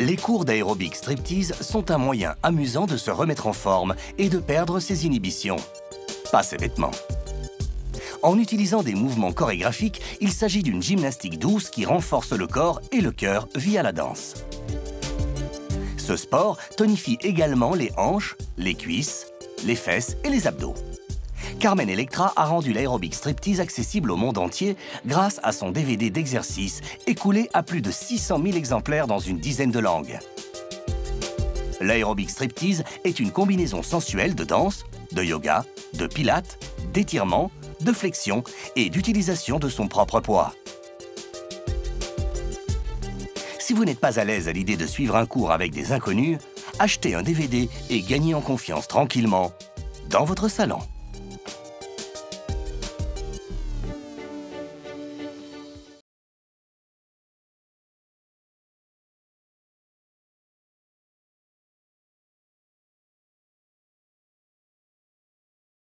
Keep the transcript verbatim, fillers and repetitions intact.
Les cours d'aérobic striptease sont un moyen amusant de se remettre en forme et de perdre ses inhibitions. Pas ses vêtements. En utilisant des mouvements chorégraphiques, il s'agit d'une gymnastique douce qui renforce le corps et le cœur via la danse. Ce sport tonifie également les hanches, les cuisses, les fesses et les abdos. Carmen Electra a rendu l'aérobic striptease accessible au monde entier grâce à son D V D d'exercices écoulé à plus de six cent mille exemplaires dans une dizaine de langues. L'aérobic striptease est une combinaison sensuelle de danse, de yoga, de pilates, d'étirement, de flexion et d'utilisation de son propre poids. Si vous n'êtes pas à l'aise à l'idée de suivre un cours avec des inconnus, achetez un D V D et gagnez en confiance tranquillement dans votre salon.